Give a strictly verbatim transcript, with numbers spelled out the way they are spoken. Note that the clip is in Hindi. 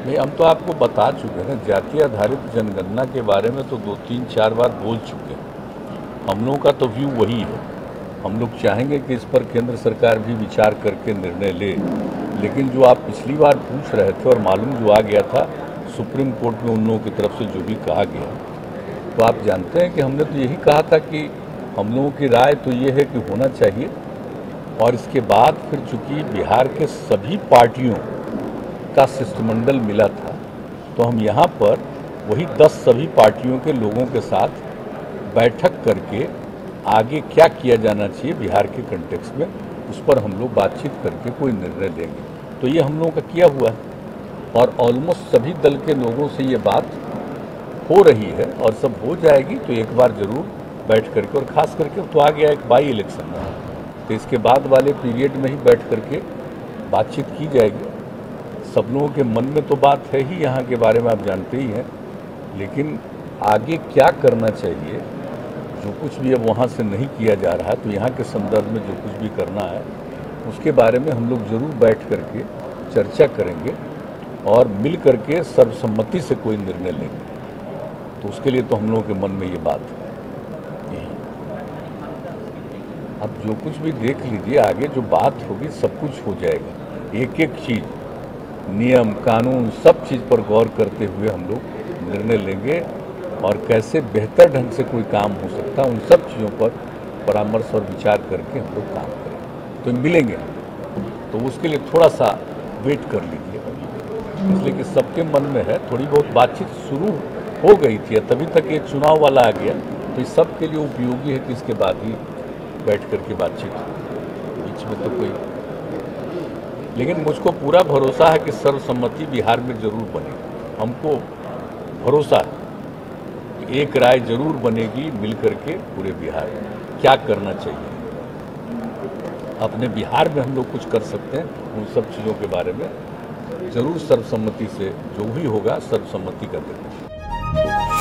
नहीं, हम तो आपको बता चुके हैं ना, जाति आधारित जनगणना के बारे में तो दो तीन चार बार बोल चुके हैं। हम लोगों का तो व्यू वही है। हम लोग चाहेंगे कि इस पर केंद्र सरकार भी विचार करके निर्णय ले, लेकिन जो आप पिछली बार पूछ रहे थे और मालूम जो आ गया था सुप्रीम कोर्ट में उन लोगों की तरफ से जो भी कहा गया, तो आप जानते हैं कि हमने तो यही कहा था कि हम लोगों की राय तो ये है कि होना चाहिए। और इसके बाद फिर चूंकि बिहार के सभी पार्टियों का शिष्टमंडल मिला था, तो हम यहाँ पर वही दस सभी पार्टियों के लोगों के साथ बैठक करके आगे क्या किया जाना चाहिए बिहार के कंटेक्स्ट में, उस पर हम लोग बातचीत करके कोई निर्णय लेंगे। तो ये हम लोगों का किया हुआ है और ऑलमोस्ट सभी दल के लोगों से ये बात हो रही है और सब हो जाएगी। तो एक बार ज़रूर बैठ करके, और ख़ास करके तो आ गया एक बाई इलेक्शन में, तो इसके बाद वाले पीरियड में ही बैठ करके बातचीत की जाएगी। सब लोगों के मन में तो बात है ही यहाँ के बारे में, आप जानते ही हैं, लेकिन आगे क्या करना चाहिए, जो कुछ भी अब वहाँ से नहीं किया जा रहा है, तो यहाँ के संदर्भ में जो कुछ भी करना है उसके बारे में हम लोग ज़रूर बैठ करके चर्चा करेंगे और मिल करके सर्वसम्मति से कोई निर्णय लेंगे। तो उसके लिए तो हम लोगों के मन में ये बात है। यही अब जो कुछ भी देख लीजिए, आगे जो बात होगी सब कुछ हो जाएगा। एक एक चीज़, नियम कानून, सब चीज़ पर गौर करते हुए हम लोग निर्णय लेंगे और कैसे बेहतर ढंग से कोई काम हो सकता है, उन सब चीज़ों पर परामर्श और विचार करके हम लोग काम करेंगे। तो मिलेंगे, तो उसके लिए थोड़ा सा वेट कर लीजिए, इसलिए कि सबके मन में है। थोड़ी बहुत बातचीत शुरू हो गई थी, तभी तक ये चुनाव वाला आ गया, तो इस सब के लिए उपयोगी है कि इसके बाद ही बैठ करके बातचीत, बीच में तो कोई। लेकिन मुझको पूरा भरोसा है कि सर्वसम्मति बिहार में जरूर बनेगी। हमको भरोसा है कि एक राय जरूर बनेगी मिल करके पूरे बिहार में क्या करना चाहिए। अपने बिहार में हम लोग कुछ कर सकते हैं, उन सब चीज़ों के बारे में जरूर सर्वसम्मति से जो भी होगा सर्वसम्मति का देंगे।